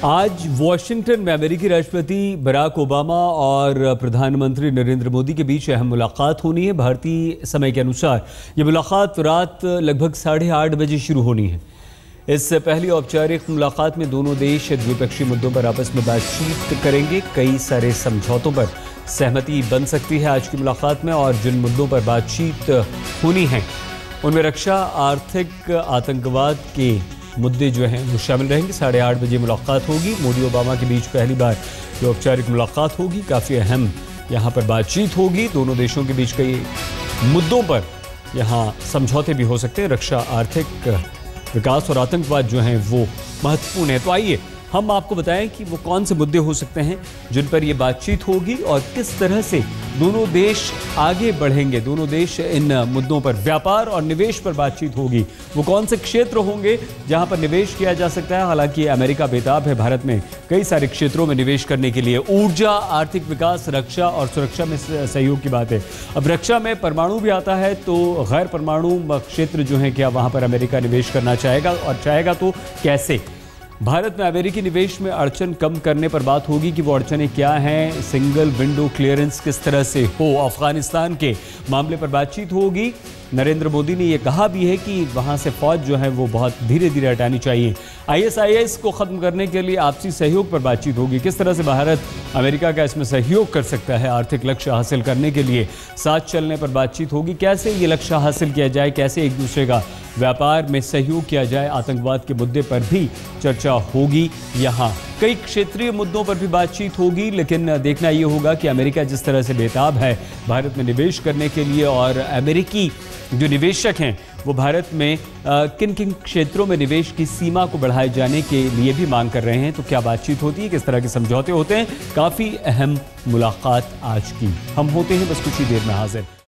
आज वॉशिंगटन में अमेरिकी राष्ट्रपति बराक ओबामा और प्रधानमंत्री नरेंद्र मोदी के बीच अहम मुलाकात होनी है। भारतीय समय के अनुसार ये मुलाकात रात लगभग 8:30 बजे शुरू होनी है। इस पहली औपचारिक मुलाकात में दोनों देश द्विपक्षीय मुद्दों पर आपस में बातचीत करेंगे। कई सारे समझौतों पर सहमति बन सकती है आज की मुलाकात में, और जिन मुद्दों पर बातचीत होनी है उनमें रक्षा, आर्थिक, आतंकवाद के मुद्दे जो हैं वो शामिल रहेंगे। 8:30 बजे मुलाकात होगी। मोदी ओबामा के बीच पहली बार ये औपचारिक मुलाकात होगी। काफ़ी अहम यहाँ पर बातचीत होगी। दोनों देशों के बीच कई मुद्दों पर यहाँ समझौते भी हो सकते हैं। रक्षा, आर्थिक विकास और आतंकवाद जो हैं वो महत्वपूर्ण है। तो आइए हम आपको बताएं कि वो कौन से मुद्दे हो सकते हैं जिन पर ये बातचीत होगी और किस तरह से दोनों देश आगे बढ़ेंगे। दोनों देश इन मुद्दों पर, व्यापार और निवेश पर बातचीत होगी। वो कौन से क्षेत्र होंगे जहां पर निवेश किया जा सकता है। हालांकि अमेरिका बेताब है भारत में कई सारे क्षेत्रों में निवेश करने के लिए। ऊर्जा, आर्थिक विकास, रक्षा और सुरक्षा में सहयोग की बात है। अब रक्षा में परमाणु भी आता है, तो गैर परमाणु क्षेत्र जो है, क्या वहां पर अमेरिका निवेश करना चाहेगा, और चाहेगा तो कैसे। भारत में अमेरिकी निवेश में अड़चन कम करने पर बात होगी कि वो अड़चनें क्या हैं। सिंगल विंडो क्लियरेंस किस तरह से हो। अफगानिस्तान के मामले पर बातचीत होगी। नरेंद्र मोदी ने यह कहा भी है कि वहां से फौज जो है वो बहुत धीरे धीरे हटानी चाहिए। ISIS को ख़त्म करने के लिए आपसी सहयोग पर बातचीत होगी। किस तरह से भारत अमेरिका का इसमें सहयोग कर सकता है आर्थिक लक्ष्य हासिल करने के लिए। साथ चलने पर बातचीत होगी। कैसे ये लक्ष्य हासिल किया जाए, कैसे एक दूसरे का व्यापार में सहयोग किया जाए। आतंकवाद के मुद्दे पर भी चर्चा होगी। यहाँ कई क्षेत्रीय मुद्दों पर भी बातचीत होगी, लेकिन देखना ये होगा कि अमेरिका जिस तरह से बेताब है भारत में निवेश करने के लिए, और अमेरिकी जो निवेशक हैं वो भारत में किन किन क्षेत्रों में निवेश की सीमा को बढ़ाए जाने के लिए भी मांग कर रहे हैं। तो क्या बातचीत होती है, किस तरह के समझौते होते हैं। काफ़ी अहम मुलाकात आज की। हम होते हैं बस कुछ ही देर में हाजिर।